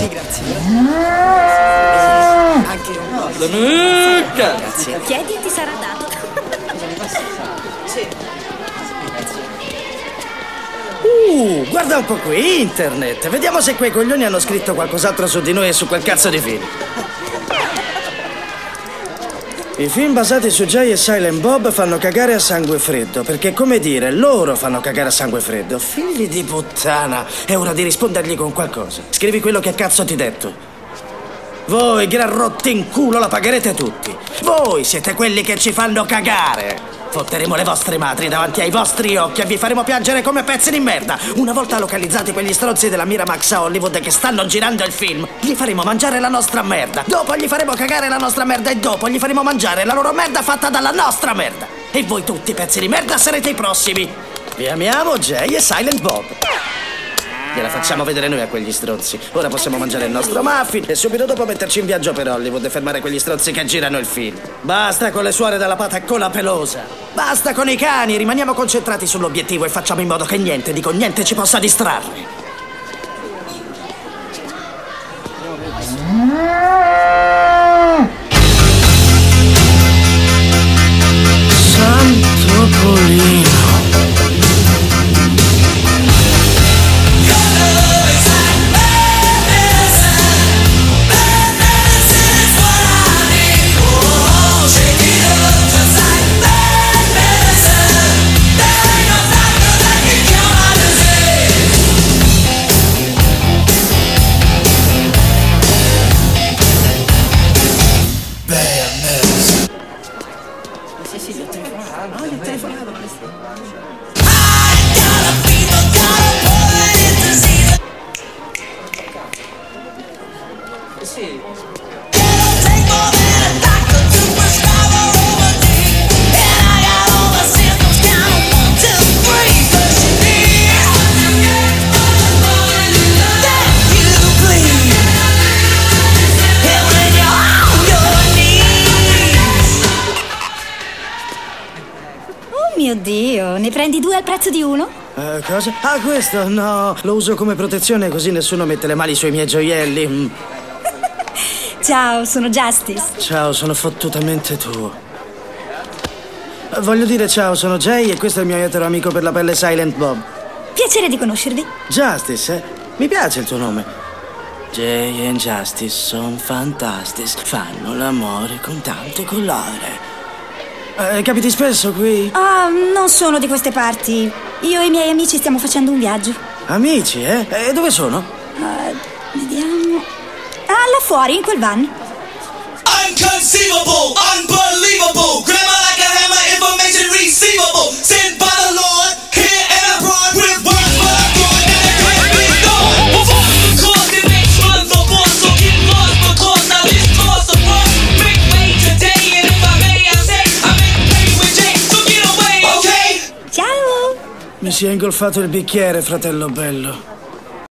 Sì, grazie. Anche un po'. Danica! Grazie. Chiedi e ti sarà dato. Sì. Guarda un po' qui, internet. Vediamo se quei coglioni hanno scritto qualcos'altro su di noi e su quel cazzo di film. I film basati su Jay e Silent Bob fanno cagare a sangue freddo, perché come dire, loro fanno cagare a sangue freddo. Figli di puttana, è ora di rispondergli con qualcosa. Scrivi quello che cazzo ti ho detto. Voi, gran rotti in culo, la pagherete tutti. Voi siete quelli che ci fanno cagare. Fotteremo le vostre madri davanti ai vostri occhi e vi faremo piangere come pezzi di merda. Una volta localizzati quegli stronzi della Miramax a Hollywood che stanno girando il film, gli faremo mangiare la nostra merda. Dopo gli faremo cagare la nostra merda e dopo gli faremo mangiare la loro merda fatta dalla nostra merda. E voi tutti, pezzi di merda, sarete i prossimi. Vi amiamo, Jay e Silent Bob. Gliela facciamo vedere noi a quegli stronzi. Ora possiamo mangiare il nostro muffin e subito dopo metterci in viaggio per Hollywood e fermare quegli stronzi che girano il film. Basta con le suore dalla patacola pelosa. Basta con i cani, rimaniamo concentrati sull'obiettivo e facciamo in modo che niente, dico niente, ci possa distrarre. Santo Polino. Mio Dio, ne prendi 2 al prezzo di 1? Cosa? Ah, questo? No, lo uso come protezione così nessuno mette le mani sui miei gioielli. Ciao, sono Justice. Ciao, sono fottutamente tu. Voglio dire ciao, sono Jay e questo è il mio etero amico per la pelle Silent Bob. Piacere di conoscervi. Justice, eh? Mi piace il tuo nome. Jay e Justice sono fantastici, fanno l'amore con tanto colore. Capiti spesso qui? Non sono di queste parti. Io e i miei amici stiamo facendo un viaggio. Amici, eh? E dove sono? Vediamo. Là fuori, in quel van. Unconceivable, unbelievable. Grammar like a hammer, information receivable. Sent by the Lord, here and abroad with words for the good and the great big God. Before the cause, the next one's a boss, so get lost because now this cause the boss. Make way today, and if I may, I say, I make way with Jay, so get away, okay? Ciao! Mi si è ingolfato il bicchiere, fratello bello.